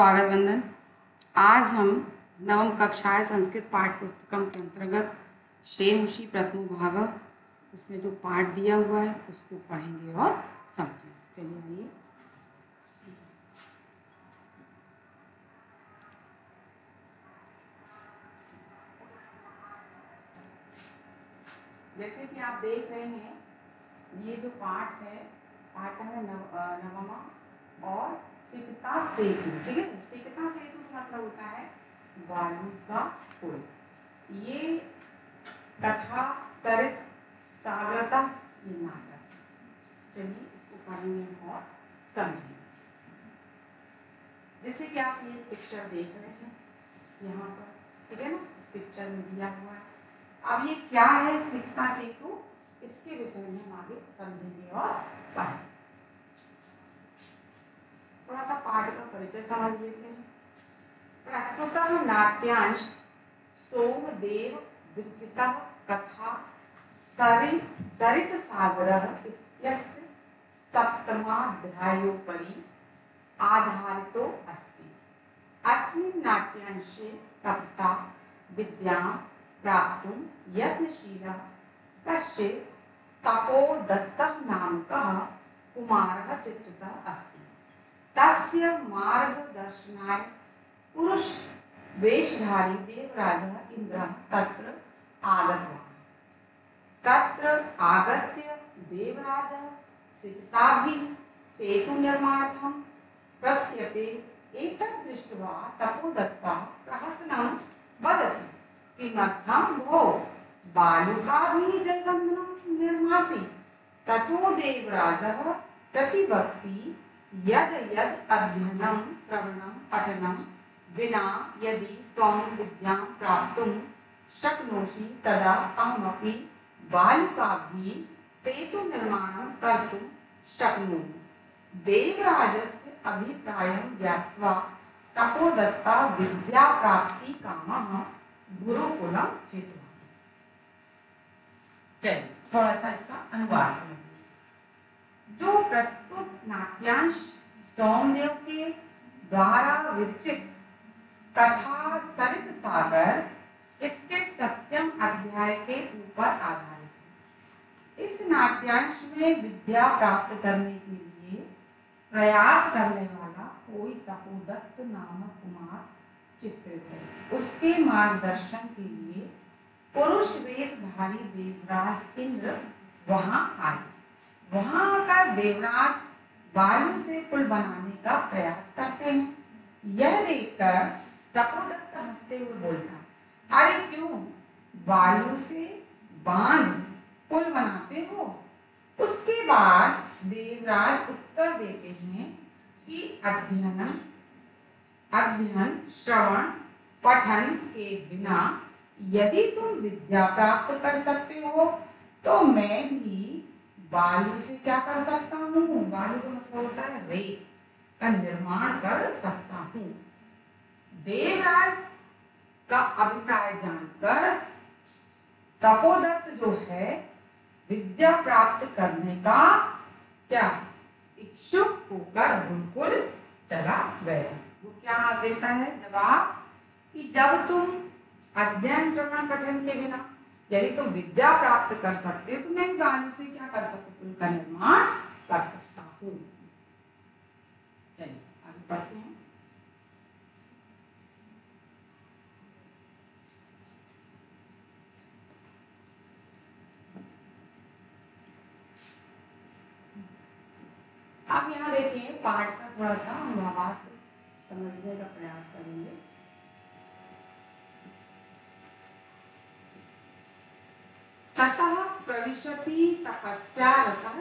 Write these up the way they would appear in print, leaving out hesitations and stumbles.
स्वागत वंदन। आज हम नवम कक्षाएं संस्कृत पाठ पुस्तकम के अंतर्गत शेमुषी प्रथमो भाग उसमें जो पाठ दिया हुआ है उसको पढ़ेंगे और समझेंगे। चलिए आइए। जैसे कि आप देख रहे हैं, ये जो पाठ है नवमा और सिकता सेतु। ठीक है, सिकता सेतु का मतलब होता है बालू का पुल। ये कथा सरित सागरता ये नाटक। चलिए इसको पढ़ेंगे और समझेंगे। जैसे कि आप ये पिक्चर देख रहे हैं यहाँ पर, ठीक है ना, इस पिक्चर में दिया हुआ है। अब ये क्या है सिकता सेतु, इसके विषय में हम आगे समझेंगे और पढ़ेंगे। थोड़ा सा पाठ का परिचय समझ लेते हैं। प्रस्तुतः नाट्यांश सोमदेव विरचितः कथा सरित सागरः इत्यस्य सप्तमाध्यायोपरि आधारितो अस्ति। अस्मिन् नाट्यांशे तपसा विद्यां प्राप्तुं यत्नशीलः कश्चित् तपोदत्तः नामकः कुमारः चित्रितः अस्ति। तस्य मार्गदर्शनाय पुरुष वेशधारी देवराजः इंद्रः तत्र आगतवान्। तत्र आगत्य देवराजः सिकताभिः सेतु निर्माणार्थं प्रत्यपे। एतत् दृष्ट्वा तपोदत्तः प्रहसनं वदति, किमर्थं भो बालुकाभिः जलबन्धनं निर्मासि? ततो देवराजः प्रतिवक्ति, यद यद अध्ययनं श्रवणं पठनं विना यदि त्वं विद्यां प्राप्तुं शक्नोषि तदा अहमपि बालुकाभिः सेतु निर्माणं कर्तुं शक्नोमि। देवराजस्य अभिप्रायं ज्ञात्वा तपोदत्तः विद्या प्राप्ति कामः गुरुकुलं हितवान्। चलिए थोड़ा सा इसका अनुवाद समझिए। जो प्रस्तुत नाट्यांश सोमदेव के द्वारा विरचित कथा सरित सागर इसके सप्तम अध्याय के ऊपर आधारित है। इस नाट्यांश में विद्या प्राप्त करने के लिए प्रयास करने वाला कोई तपोदत्त नामक कुमार चित्रित है। उसके मार्गदर्शन के लिए पुरुष वेशधारी देवराज इंद्र वहां आए। वहां आकर देवराज बालू से पुल बनाने का प्रयास करते हैं। यह देखकर तपोदत्त हंसते हुए बोलता, अरे क्यों बालू से बांध पुल बनाते हो? उसके बाद देवराज उत्तर देते हैं कि अध्ययन श्रवण पठन के बिना यदि तुम विद्या प्राप्त कर सकते हो तो मैं भी बालू से क्या कर सकता हूँ? बालू का मतलब होता है रेत का निर्माण कर सकता हूँ। देवराज का अभिप्राय जानकर तपोदत्त जो है विद्या प्राप्त करने का क्या इच्छुक होकर गुरुकुल चला गया। वो क्या देता है जवाब कि जब तुम अध्ययन श्रवण पठन के बिना यदि तुम विद्या प्राप्त कर सकते हो तो मैं बालू से क्या कर सकती हूँ? उनका निर्माण कर सकता हूँ। चलिए आगे पढ़ते हैं। आप यहाँ देखिए पाठ का थोड़ा सा अनुवाद समझने का प्रयास करेंगे। ततः प्रविशति तपस्यारतः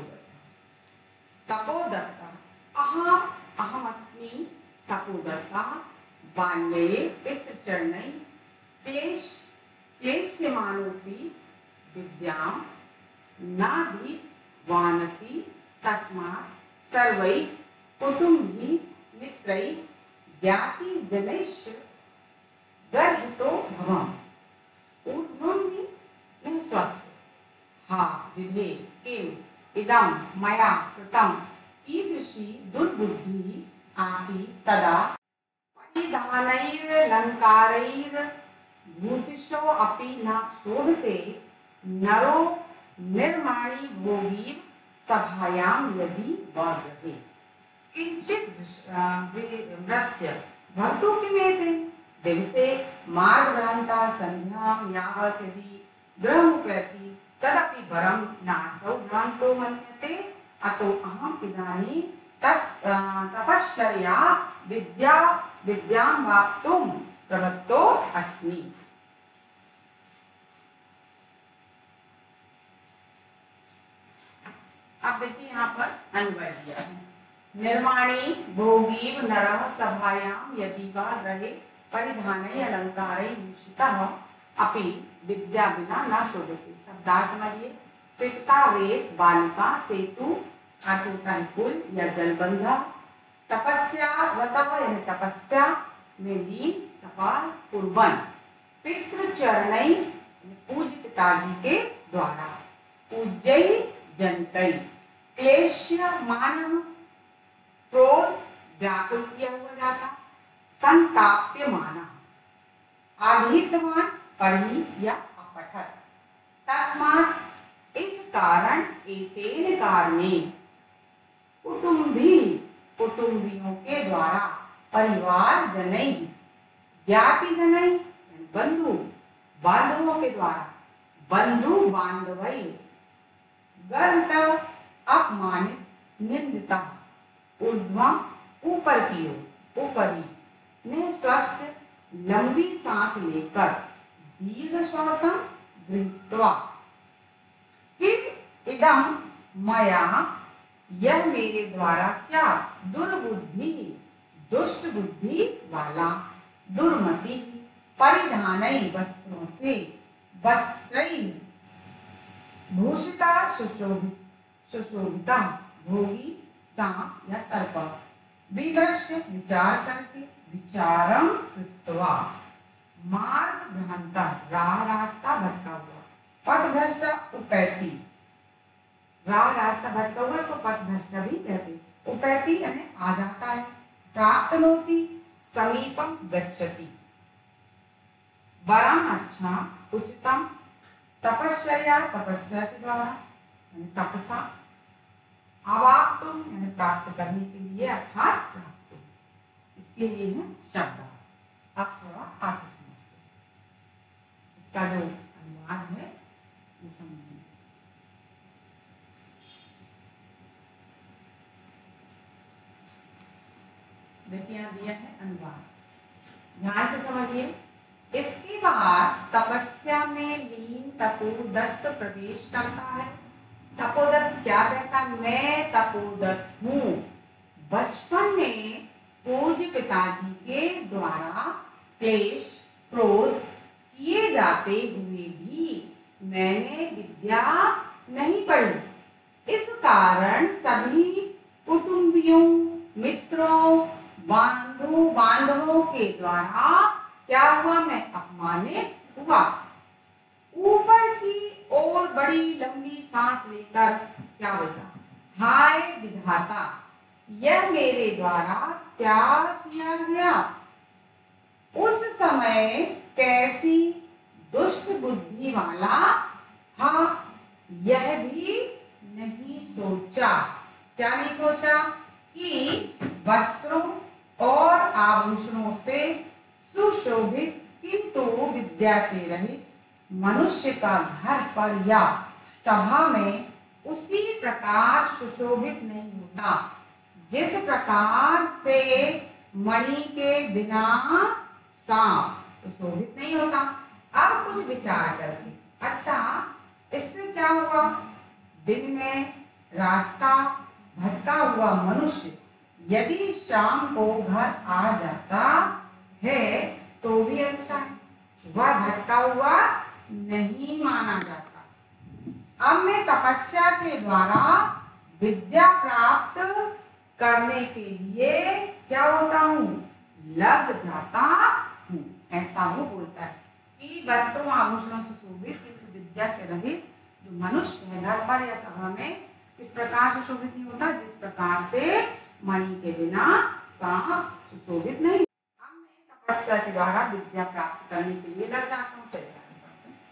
तपोदत्तः अहमस्मि तपोदत्तः बाल्ये पितृचरणैः क्लेश्यमानोऽपि विद्यां नाधीतवानसि तस्मात् सर्वैः कुटुम्बैः मित्रैः ज्ञातिजनैश्च गर्हितो भवम्। ऊर्ध्वं न स्वस्य हा विधे किम इदं मया कृतं कीदृशी दुर्बुद्धिः आसीत् तदा परिधानैरलङ्कारैर्भूतिषो अपि न शोभते नरो निर्माणी भोगी सभायां यदि वाग्रहे किंचित वृस्य भक्तो किमेते दिवसे मार्गभ्रांता संध्यां यावत् यदि गृहमुपैति तदपि वरं नासौ भ्रान्तो मन्यते अतो अहम् इदानीं तपश्चर्या विद्यां वाप्तुं प्रवृत्तो अस्मि। अब देखिए यहाँ पर अन्वय दिया है। निर्माणी भोगीव नरः सभायां यदि वा रहे परिधानै अलंकारै भूषितः अपि विद्या बिना न शोभते। शब्दार्थ समझिए। सिकता रेत बालिका सेतु अर्थ होता है पुल या जलबंध। तपस्या व्रतः यानी तपस्या में लीन कपाल कुर्बन। पितृचरणै पूज्य पिताजी के द्वारा। पूज्यै जनकै क्लेश्य मानव क्रोध व्याकुल किया हुआ जाता। संताप्य माना आधितवान पढ़ी या अपठत। तस्मात् इस कारण एतेन कारणे कुटुंबियों के द्वारा परिवार जनई ज्ञाति जनई बंधु बांधवों के द्वारा बंधु बांधवई गलत अपमानित निंदिता ऊर्ध्वं ऊपर की ओर ऊपरी ने स्वस्थ लंबी सांस लेकर दीर्घ श्वासं गृहीत्वा किम इदं मया यह मेरे द्वारा क्या दुर्बुद्धि दुष्ट बुद्धि वाला दुर्मति परिधानै वस्त्रों से वस्त्रै भूषिता सुशोभिता भोगी सांप या सर्प विमर्श विचार करके विचारम कृत्वा मार्ग भ्रांता रास्ता भटका हुआ पथ भ्रष्ट उपैति रास्ता भटका हुआ इसको पथ भ्रष्ट भी कहते। उपैति यानी आ जाता है। प्राप्तनोति समीपम गच्छति। वरम अच्छा उचितम तपश्चर्या तपस्या के द्वारा तपसा। अवाप्तुम यानी प्राप्त करने के लिए अर्थात प्राप्त। इसके लिए है शब्द। अब थोड़ा आगे समझते हैं। इसका जो अनुवाद है वो समझेंगे। देखिए यहाँ दिया है अनुवाद, ध्यान से समझिए। इसके बाद तपस्या में लीन तपोदत्त प्रवेश करता है। तपोदत्त क्या कहता? मैं तपोदत्त हूँ। बचपन में पूज्य पिताजी के द्वारा क्लेश क्रोध किए जाते हुए भी मैंने विद्या नहीं पढ़ी। इस कारण सभी कुटुंबियों मित्रों बांधवों के द्वारा क्या हुआ? मैं अपमानित हुआ। ऊपर की ओर बड़ी लंबी सांस लेकर क्या बोला? हाय विधाता, यह मेरे द्वारा क्या किया गया? उस समय कैसी दुष्ट बुद्धि वाला था, यह भी नहीं सोचा। क्या नहीं सोचा? कि वस्त्रों और आभूषणों से सुशोभित किंतु विद्या से रहित मनुष्य का घर पर या सभा में उसी प्रकार सुशोभित नहीं होता जिस प्रकार से मणि के बिना सांप सुशोभित नहीं होता। अब कुछ विचार करके, अच्छा इससे क्या हुआ? दिन में रास्ता भटका हुआ मनुष्य यदि शाम को घर आ जाता है तो भी अच्छा है, वह भटका हुआ नहीं माना जाता। अब मैं तपस्या के द्वारा विद्या प्राप्त करने के लिए क्या होता हूँ? लग जाता हूँ। ऐसा वो बोलता है कि वस्त्रों आभूषणों से शोभित किंतु विद्या से रहित जो मनुष्य है घर पर या सभा में किस प्रकार सुशोभित नहीं होता? जिस प्रकार से मणि के बिना सांप सुशोभित नहीं। अब मैं तपस्या के द्वारा विद्या प्राप्त करने के लिए लग जाता हूँ। चलिए आगे बढ़ते हैं।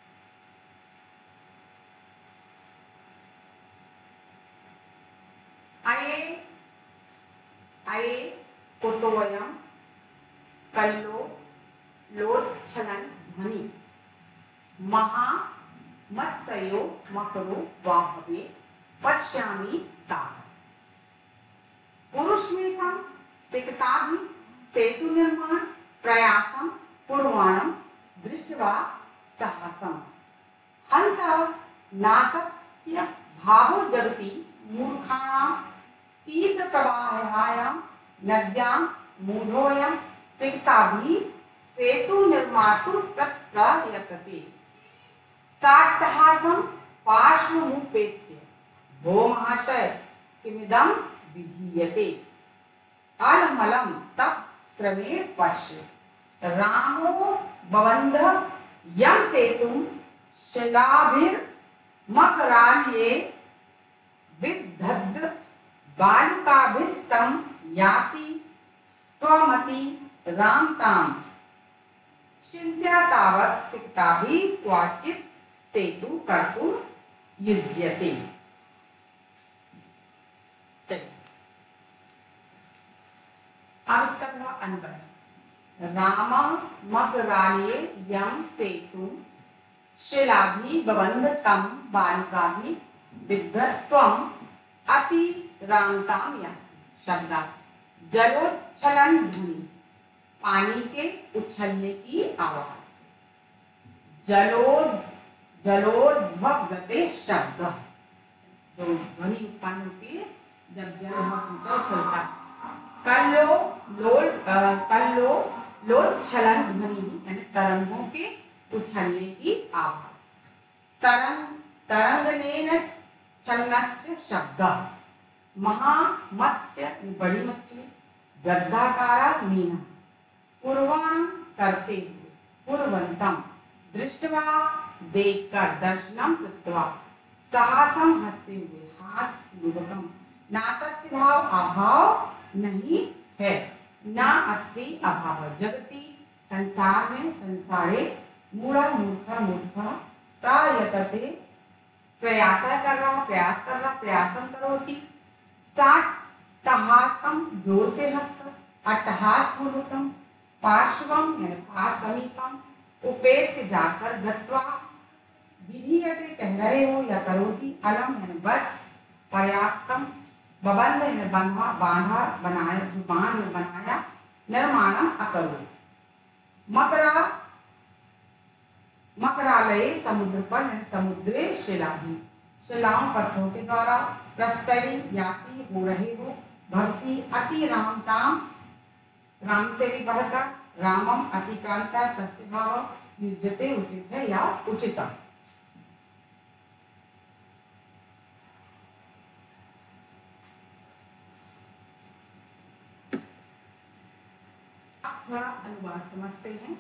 अये अये कुतोऽयं कल्लो लोच्छलन ध्वनि महा मत्सयो मकरो वाहवे पश्यामि तावत्। पुरुष में था सिकता भी सेतु निर्माण प्रयासम पूर्वाणम दृष्टवा साहसम हंत नासत्य भावो जगति मूर्खाणां तीव्र प्रवाहायां नद्यां मूढोऽयं सिकता भी सेतु निर्मातुं प्रयतते साट्टहासं पार्श्वमुपेत्य भो महाशय किमिदं विधीयते अलमलम तप श्रमेण पश्य रामो बबंध यम सेतुं शिलाभिर मकराल्ये विदधद् बालुकाभिस्तं यासि त्वमति रामतां चिन्त्या तावत् सिक्ताभिः क्वचित् सेतु कर्तुं युज्यते। अब इसका थोड़ा अंतर। राम मकराल्ये यम सेतु शिलाभि बबंध तम बालुकाभि विदधत् त्वं अति रामताम यासि। शब्दार्थ जलोच्छलन ध्वनि पानी के उछलने की आवाज। जलोद्भवते शब्द जो ध्वनि उत्पन्न होती है जब जल बहुत ऊंचा उछलता है। कल्लो लोच्छलन ध्वनि यानी तरंगों के उछलने की आवाज। तरंगनेन छन्नस्य शब्द महामत्स्य बड़ी मछली वृद्धाकारा मीना पूर्वाणं करते हुए पूर्वंतम दृष्टवा देखकर दर्शनम कृत्वा साहसम हंसते हुए हास पूर्वकम नासक्ति भाव अभाव नहीं है ना अस्ति अभाव जगति संसार में संसारे मूढ़ा मूर्खा मूर्खा प्रायतते प्रयास कर रहा प्रयासम करोति साट्टहासम जोर से हंसकर अट्टहास पूर्वकम पार्श्वम यानी पास समीपम उपेत्य जाकर गत्वा विधीयते कह रहे हो या करोति अलम यानी बस पर्याप्तम बबंध यानी बांधा बनाया जो बांध बनाया निर्माणम अकरो मकरालय समुद्र पर यानी समुद्रे शिलाभि शिलाओं पत्थरों के द्वारा प्रस्तरी यासी हो रहे हो भक्सी अति रामताम राम से भी बढ़कर रामम अतिक्रांता तस्य भाव युज्यते उचित है या उचितम। थोड़ा अनुवाद समझते हैं।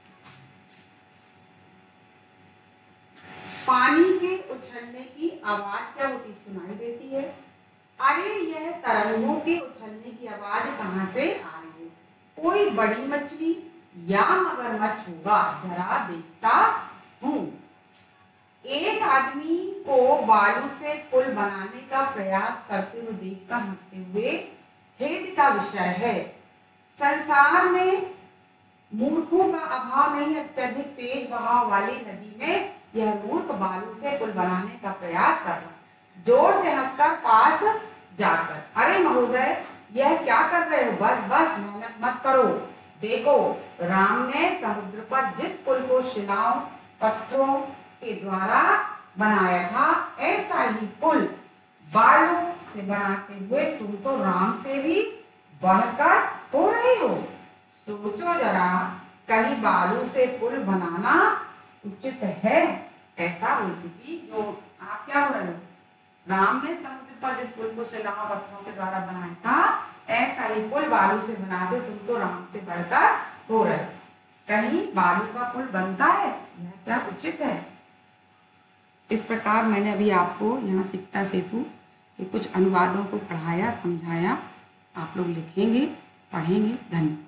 पानी के उछलने की आवाज क्या होती सुनाई देती है। अरे यह तरंगों के उछलने की आवाज कहाँ से आ रही है। कोई बड़ी मछली या मगरमच्छ होगा जरा देखता हूँ। एक आदमी को बालू से पुल बनाने का प्रयास करते हुए देखकर हंसते हुए खेद का विषय है। संसार में मूर्खों का अभाव नहीं है। अत्यधिक तेज बहाव वाली नदी में यह मूर्ख बालू से पुल बनाने का प्रयास कर रहा जोर से हंसकर पास जाकर अरे महोदय यह क्या कर रहे हो बस बस मेहनत मत करो। देखो राम ने समुद्र पर जिस पुल को शिलाओं पत्थरों के द्वारा बनाया था ऐसा ही पुल बालू से बनाते हुए तुम तो राम से भी बढ़कर हो रहे हो। सोचो जरा कहीं बालू से पुल बनाना उचित है। ऐसा बोलती थी जो आप क्या हो रहे हो। राम ने समुद्र पर जिस पुल को शिलाओं पत्थरों के द्वारा बनाया था ऐसा ही पुल बालू से बनाते तुम तो राम से बढ़कर हो रहे हो। कहीं बालू का पुल बनता है यह क्या उचित है। इस प्रकार मैंने अभी आपको यहाँ सिकता सेतु के कुछ अनुवादों को पढ़ाया समझाया। आप लोग लिखेंगे पढ़ेंगे। धन्यवाद।